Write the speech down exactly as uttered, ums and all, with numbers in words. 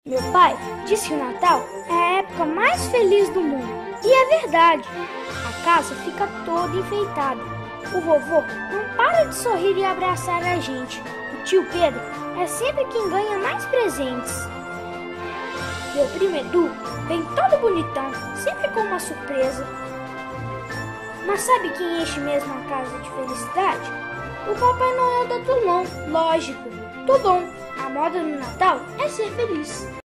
Meu pai disse que o Natal é a época mais feliz do mundo. E é verdade. A casa fica toda enfeitada. O vovô não para de sorrir e abraçar a gente. O tio Pedro é sempre quem ganha mais presentes. Meu primo Edu vem todo bonitão, sempre com uma surpresa. Mas sabe quem enche mesmo a casa de felicidade? O Papai Noel da Toulon, lógico. Toulon, a moda no Natal é ser feliz.